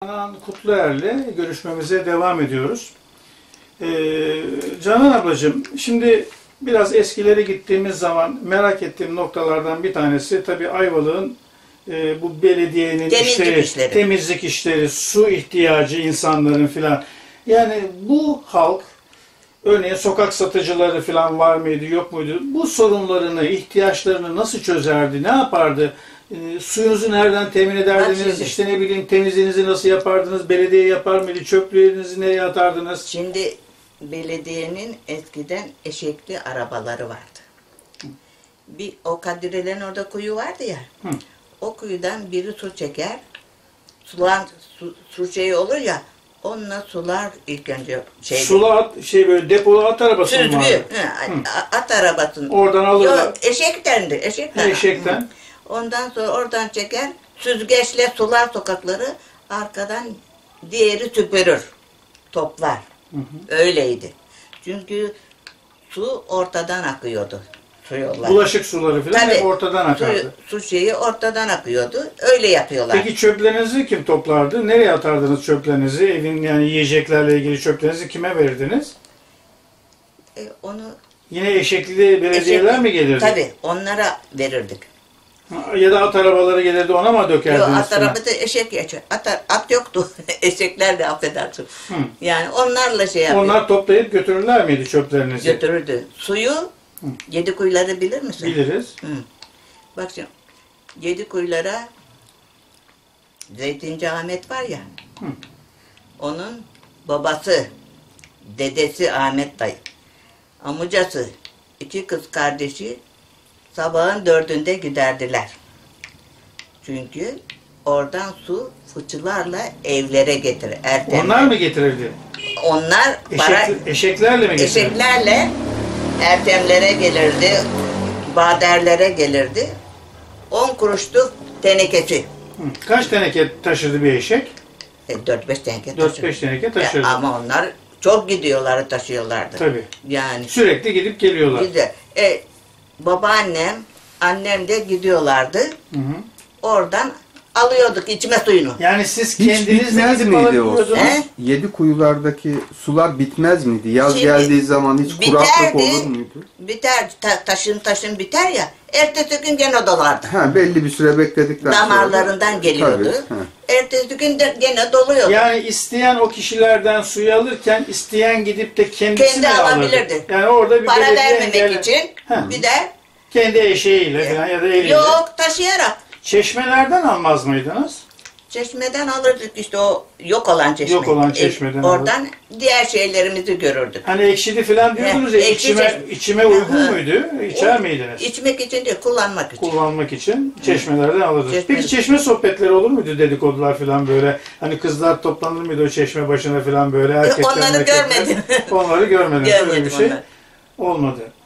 Canan Kutluer'le görüşmemize devam ediyoruz. Canan ablacığım, şimdi biraz eskilere gittiğimiz zaman merak ettiğim noktalardan bir tanesi tabii Ayvalık'ın bu belediyenin temizlik işleri, su ihtiyacı insanların filan. Yani bu halk, örneğin sokak satıcıları filan var mıydı, yok muydu? Bu sorunlarını, ihtiyaçlarını nasıl çözerdi, ne yapardı? Suyunuzu nereden temin ederdiniz, işte ne bileyim temizliğinizi nasıl yapardınız, belediye yapar mıydı, çöplerinizi nereye atardınız? Şimdi belediyenin eskiden eşekli arabaları vardı. Bir o Kadirelerin orada kuyu vardı ya, o kuyudan biri su çeker, su şeyi olur ya, onunla sular ilk önce şeydi. Sula böyle depolu at arabası mı vardı? At arabasının. Oradan alırlar. Yok, eşektendi, eşekten. Eşekten. Ondan sonra oradan çeker, süzgeçle sular sokakları, arkadan diğeri süpürür, toplar. Öyleydi. Çünkü su ortadan akıyordu. Su yollar. Bulaşık suları falan hep ortadan akardı. Su şeyi ortadan akıyordu. Öyle yapıyorlar. Peki çöplerinizi kim toplardı? Nereye atardınız çöplerinizi? Evin yani yiyeceklerle ilgili çöplerinizi kime verirdiniz? Onu yine eşekli belediyeler mi gelirdi? Tabii, onlara verirdik. Ya da at arabaları gelirdi, ona mı dökerdiniz? Yok, at arabada eşek geçer. At yoktu. Eşeklerle affedersin. Yani onlarla şey yapıyor. Onlar toplayıp götürürler miydi çöplerinizi? Götürürdü. Suyu, Yedikuyuları bilir misin? Biliriz. Bak şimdi, Yedikuyulara Zeytinci Ahmet var ya, onun babası, dedesi Ahmet dayı, amcası, iki kız kardeşi sabahın 4'ünde giderdiler. Çünkü oradan su fıçılarla evlere getirir. Onlar mı getirirdi? Onlar eşeklerle mi getirirdi? Eşeklerle Ertemlere gelirdi, baderlere gelirdi. 10 kuruşluk tenekesi. Kaç teneke taşırdı bir eşek? 4-5 teneke taşırdı. 4-5 teneke taşırdı. Ama onlar çok gidiyorlar, taşıyorlardı. Tabii. Yani sürekli gidip geliyorlar. Babaannem, annem de gidiyorlardı. Oradan alıyorduk içme suyunu. Yani siz hiç kendiniz bitmez miydi o? Yedikuyulardaki sular bitmez miydi? Yaz geldiği zaman hiç kuraklık olur muydu? Biter, taşın biter ya. Ertesi gün gene dolardı. Belli bir süre bekledikten sonra. Damarlarından geliyordu. Ertesi gün de gene doluyordu. Yani isteyen o kişilerden suyu alırken isteyen gidip de kendisi mi alabilirdi. Alırdı? Yani orada bir para vermemek için bir de kendi eşeğiyle falan ya da eliyle. Yok, taşıyarak. Çeşmelerden almaz mıydınız? Çeşmeden alırdık işte, o yok olan çeşme. Yok olan çeşmeden oradan diğer şeylerimizi görürdük. Hani ekşidi falan diyordunuz ya, içime uygun muydu? İçer miydiniz? İçmek için değil, kullanmak için. Kullanmak için çeşmelerden alırdınız. Peki çeşme sohbetleri olur muydu, dedikodular falan böyle? Hani kızlar toplanır mıydı o çeşme başına falan böyle? Onları görmedim. Onları görmedim. Öyle bir şey olmadı.